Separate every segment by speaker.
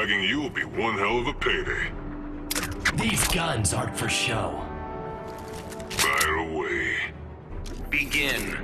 Speaker 1: Bagging you will be one hell of a payday.
Speaker 2: These guns aren't for show.
Speaker 1: Fire away.
Speaker 3: Begin.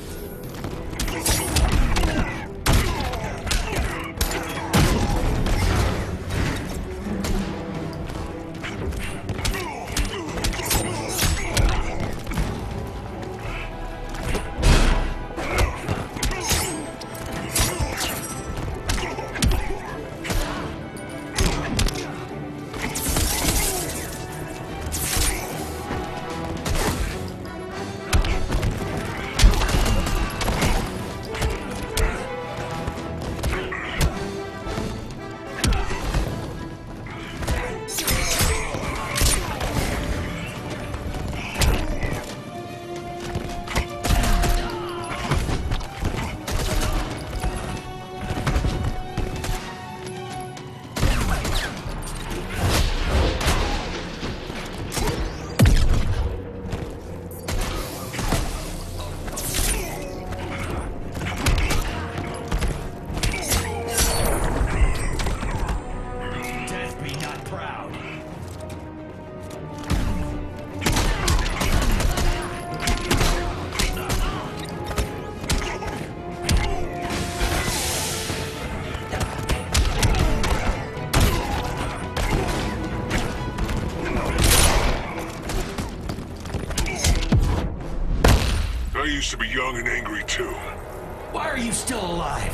Speaker 1: I used to be young and angry too.
Speaker 2: Why are you still alive?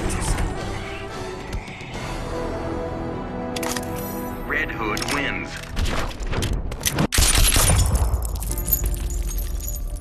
Speaker 3: Red Hood wins.